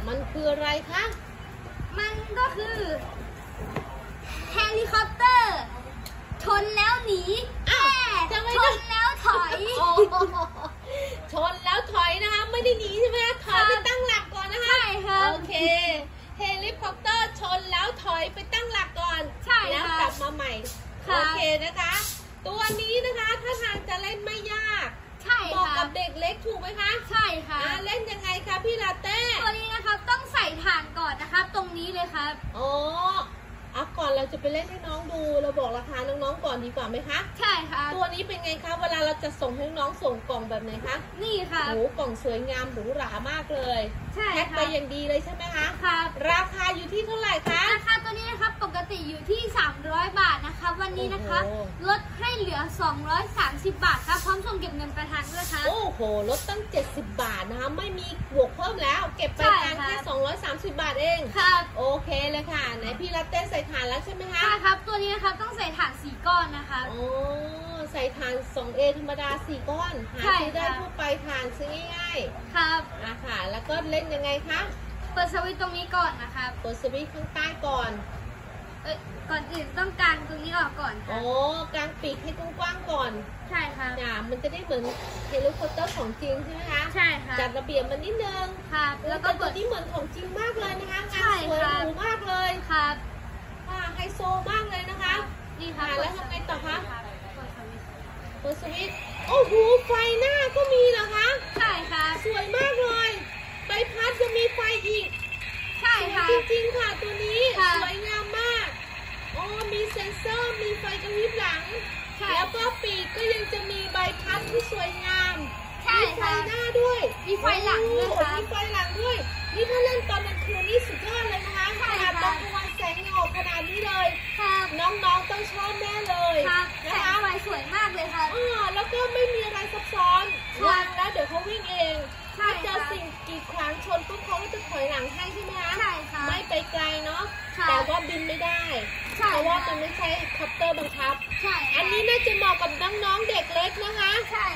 มันคืออะไรคะมันก็คือเฮลิคอปเตอร์ชนแล้วหนีชนแล้วถอยชนแล้วถอยนะคะไม่ได้หนีใช่ไหมคะถอยไปตั้งหลักก่อนนะคะใช่ค่ะโอเคเฮลิคอปเตอร์ชนแล้วถอยไปตั้งหลักก่อนใช่แล้วกลับมาใหม่โอเคนะคะตัวนี้นะคะถ้าทางจะเล่นไม่ยากใช่ค่ะเหมาะกับเด็กเล็กถูกไหมคะใช่ค่ะเล่นยังไงคะพี่ลาเต้ตัวนี้นะครับต้องใส่ถ่านก่อนนะครับตรงนี้เลยครับก่อนเราจะไปเล่นให้น้องดูเราบอกราคาน้องๆก่อนดีกว่าไหมคะใช่ค่ะตัวนี้เป็นไงคะเวลาเราจะส่งให้น้องส่งกล่องแบบไหนคะนี่ค่ะโอ้กล่องสวยงามหรูหรามากเลยใช่แพ็คไปอย่างดีเลยใช่ไหมคะครับราคาอยู่ที่เท่าไหร่คะราคาตัวนี้นะครับปกติอยู่ที่300 บาทนะคะวันนี้นะคะลดให้เหลือ230 บาทครับพร้อมส่งเก็บเงินปลายทางด้วยค่ะโอ้โหลดตั้ง70 บาทนะคะไม่มีบวกเพิ่มแล้วเก็บปลายทางแค่230 บาทเองครับโอเคเลยค่ะไหนพี่ลาเต้ใส่ถ่านแล้วใช่ไหมคะใช่ครับตัวนี้นะครับต้องใส่ถ่าน4 ก้อนนะคะใส่ถ่าน 2A ธรรมดา4 ก้อนหาซื้อได้ทั่วไปถ่านซื้อง่ายๆครับค่ะแล้วก็เล่นยังไงคะเปิดสวิตช์ตรงนี้ก่อนนะครับเปิดสวิตช์ข้างใต้ก่อนก่อนอื่นต้องกางตรงนี้ออกก่อนค่ะกางปีกให้กว้างๆก่อนใช่ค่ะมันจะได้เหมือนเฮลิคอปเตอร์ของจริงใช่ไหมคะใช่ค่ะจัดระเบียบมันนิดนึงครับแล้วก็ตัวนี้เหมือนของจริงมากเลยนะคะงานสวยหรูมากเลยครับไฮโซมากเลยนะคะนี่ค่ะแล้วทำไงต่อคะเปิดสวิตช์โอ้โหไฟหน้าก็มีเหรอคะใช่ค่ะสวยมากเลยใบพัดจะมีไฟอีกใช่ค่ะจริงๆค่ะตัวนี้สวยงามมากมีเซ็นเซอร์มีไฟกระพริบหลังแล้วก็ปีกก็ยังจะมีใบพัดที่สวยงามมีไฟหน้าด้วยมีไฟหลังด้วยค่ะมีไฟหลังด้วยนี่ถ้าเล่นตอนกลางคืนนี่สุดยอดเลยนะคะขนาดตอนกลางวันแสงออกขนาดนี้เลยน้องๆต้องชอบแน่เลยนะคะไฟสวยมากเลยค่ะแล้วก็ไม่มีอะไรซับซ้อนวางแล้วเดี๋ยวเขาวิ่งเองถ้าเจอสิ่งกีดขวางชนปุ๊บเขาก็จะถอยหลังให้ใช่ไหมคะใช่ค่ะไม่ไปไกลเนาะแต่ว่าบินไม่ได้เพราะว่ามันไม่ใช่คอปเตอร์บังคับอันนี้น่าจะเหมาะกับน้องๆเด็กเล็กนะคะ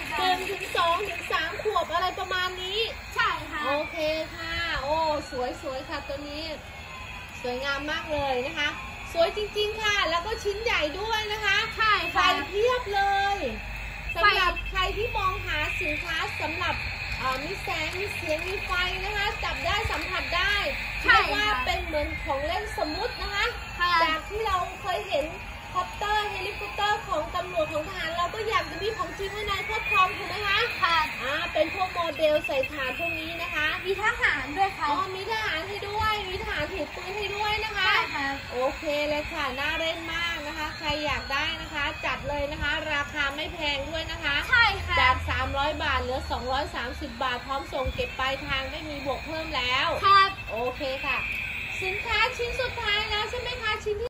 1 ถึง 2 ถึง 3 ขวบอะไรประมาณนี้ใช่ค่ะโอเคค่ะสวยค่ะตัวนี้สวยงามมากเลยนะคะสวยจริงๆค่ะแล้วก็ชิ้นใหญ่ด้วยนะคะใช่ค่ะไฟเพียบเลยสำหรับใครที่มองหาสินค้าสำหรับมีแสงมีเสียงมีไฟนะคะจับได้สัมผัสได้เรียกว่าเป็นเหมือนของเล่นสมมุตินะคะจากที่เราเคยเห็นคอปเตอร์เฮลิคอปเตอร์ของตำรวจของทหารเราก็อยากจะมีของจริงไว้ในครอบครองถูกไหมคะเป็นพวกโมเดลใส่ฐานพวกนี้นะคะมีทหารด้วยค่ะมีทหารให้ด้วยมีทหารถือปืนให้ด้วยนะคะโอเคเลยค่ะน่าเล่นมากนะคะใครอยากได้นะคะจัดเลยนะคะราคาไม่แพงด้วยนะคะใช่ค่ะจาก300 บาทเหลือ230 บาทพร้อมส่งเก็บปลายทางไม่มีบวกเพิ่มแล้วครับโอเคค่ะสินค้าชิ้นสุดท้ายแล้วใช่ไหมคะชิ้นที่